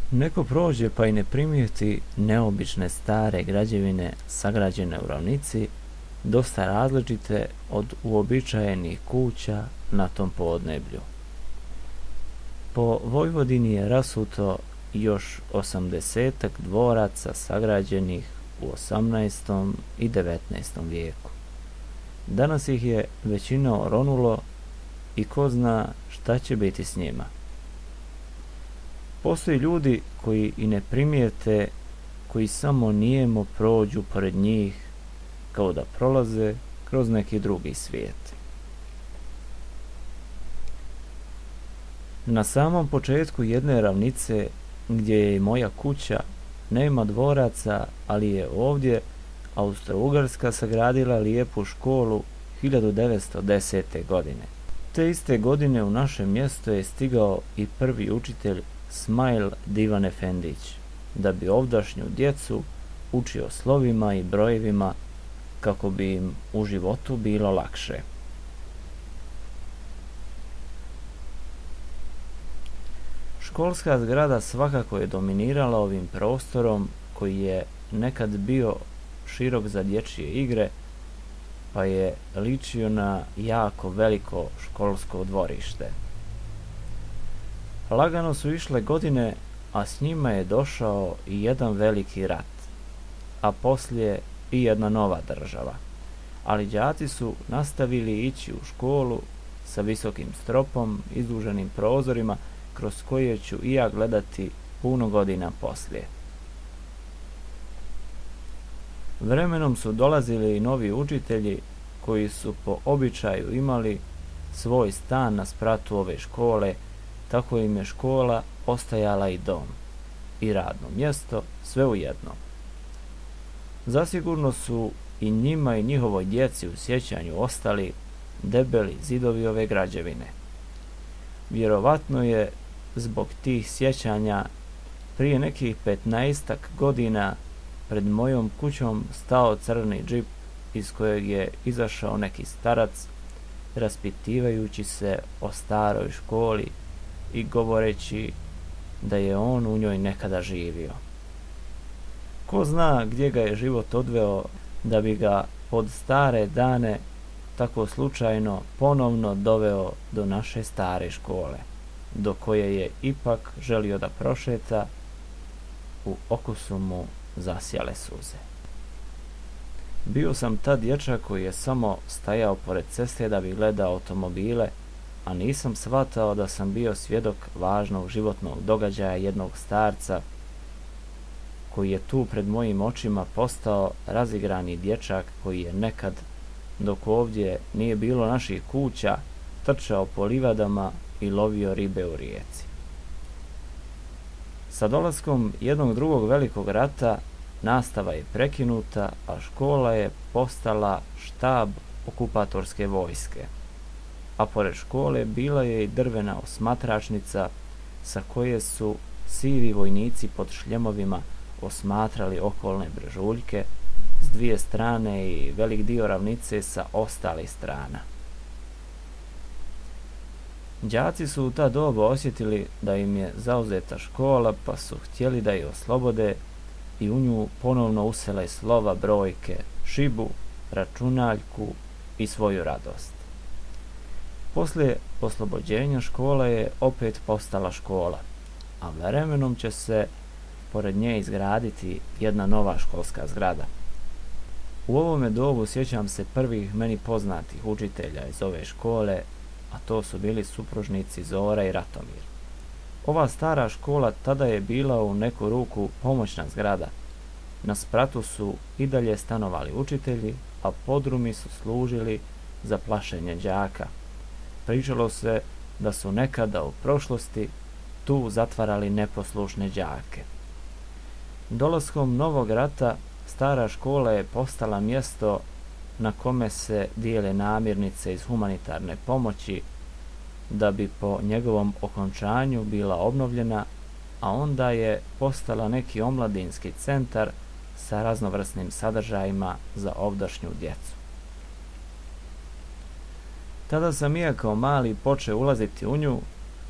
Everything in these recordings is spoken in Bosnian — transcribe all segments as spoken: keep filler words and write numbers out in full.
Neko prođe pa i ne primijeti neobične stare građevine sagrađene u ravnici, dosta različite od uobičajenih kuća na tom podneblju. Po Vojvodini je rasuto još osamdesetak dvoraca sagrađenih u osamnaestom i devetnaestom vijeku. Danas ih je većina oronulo i ko zna šta će biti s njima. Postoji ljudi koji i ne primijete, koji samo nijemo prođu pored njih kao da prolaze kroz neki drugi svijet. Na samom početku jedne ravnice gdje je i moja kuća nema dvoraca, ali je ovdje Austro-Ugarska sagradila lijepu školu hiljadu devetsto desete. godine. Te iste godine u naše mjesto je stigao i prvi učitelj Smajl Divan Efendić, da bi ovdašnju djecu učio slovima i brojevima kako bi im u životu bilo lakše. Školska zgrada svakako je dominirala ovim prostorom koji je nekad bio širok za dječje igre, pa je ličio na jako veliko školsko dvorište. Lagano su išle godine, a s njima je došao i jedan veliki rat, a poslije i jedna nova država. Ali đaci su nastavili ići u školu sa visokim stropom, izduženim prozorima, kroz koje ću i ja gledati puno godina poslije. Vremenom su dolazili i novi učitelji koji su po običaju imali svoj stan na spratu ove škole, tako im je škola ostajala i dom i radno mjesto, sve u jednom. Zasigurno su i njima i njihovoj djeci u sjećanju ostali debeli zidovi ove građevine. Vjerovatno je zbog tih sjećanja prije nekih petnaestak godina pred mojom kućom stao crni džip iz kojeg je izašao neki starac, raspitivajući se o staroj školi i govoreći da je on u njoj nekada živio. Ko zna gdje ga je život odveo da bi ga pod stare dane tako slučajno ponovno doveo do naše stare škole, do koje je ipak želio da prošeta. U oku su mu zasjale suze. Bio sam tad dječak koji je samo stajao pored ceste da bi gledao automobile, a nisam shvatao da sam bio svjedok važnog životnog događaja jednog starca koji je tu pred mojim očima postao razigrani dječak koji je nekad, dok ovdje nije bilo naših kuća, trčao po livadama i lovio ribe u rijeci. Sa dolaskom jednog drugog velikog rata nastava je prekinuta, a škola je postala štab okupatorske vojske. A pored škole bila je i drvena osmatračnica sa koje su sivi vojnici pod šljemovima osmatrali okolne brežuljke s dvije strane i velik dio ravnice sa ostalih strana. Đaci su u ta doba osjetili da im je zauzeta škola, pa su htjeli da je oslobode i u nju ponovno usele slova, brojke, šibu, računaljku i svoju radost. Poslije oslobođenja škola je opet postala škola, a vremenom će se pored nje izgraditi jedna nova školska zgrada. U ovome dobu sjećam se prvih meni poznatih učitelja iz ove škole, a to su bili supružnici Zora i Ratomir. Ova stara škola tada je bila u neku ruku pomoćna zgrada. Na spratu su i dalje stanovali učitelji, a podrumi su služili za plašenje đaka. Pričalo se da su nekada u prošlosti tu zatvarali neposlušne đake. Dolaskom novog rata stara škola je postala mjesto na kome se dijele namirnice iz humanitarne pomoći, da bi po njegovom okončanju bila obnovljena, a onda je postala neki omladinski centar sa raznovrsnim sadržajima za ovdašnju djecu. Tada sam ja kao mali počeo ulaziti u nju,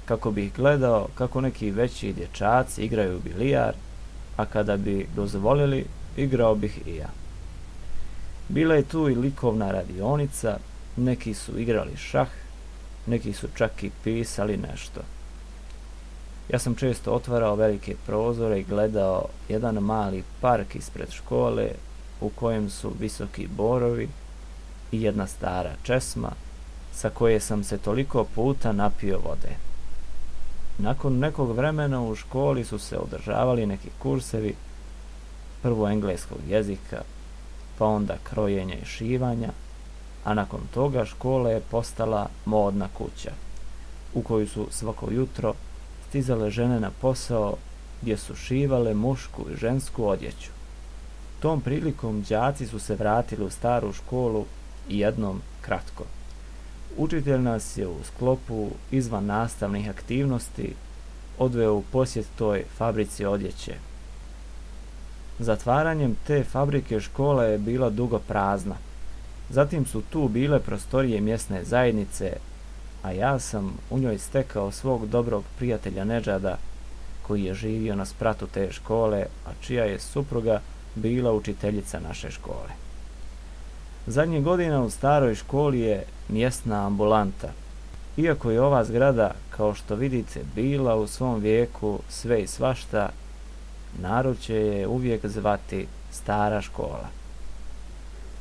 kako bih gledao kako neki veći dječaci igraju bilijar, a kada bi dozvolili, igrao bih i ja. Bila je tu i likovna radionica, neki su igrali šah, neki su čak i pisali nešto. Ja sam često otvarao velike prozore i gledao jedan mali park ispred škole u kojem su visoki borovi i jedna stara česma sa koje sam se toliko puta napio vode. Nakon nekog vremena u školi su se održavali neki kursevi, prvo engleskog jezika, pa onda krojenja i šivanja, a nakon toga škola je postala modna kuća, u koju su svako jutro stizale žene na posao gdje su šivale mušku i žensku odjeću. Tom prilikom đaci su se vratili u staru školu i jednom kratko. Učitelj nas je u sklopu izvan nastavnih aktivnosti odveo u posjet toj fabrici odjeće. Zatvaranjem te fabrike škola je bila dugo prazna. Zatim su tu bile prostorije mjesne zajednice, a ja sam u njoj stekao svog dobrog prijatelja Nedžada, koji je živio na spratu te škole, a čija je supruga bila učiteljica naše škole. Zadnjih godina u staroj školi je mjesna ambulanta. Iako je ova zgrada, kao što vidite, bila u svom vijeku sve i svašta, narod će je uvijek zvati stara škola.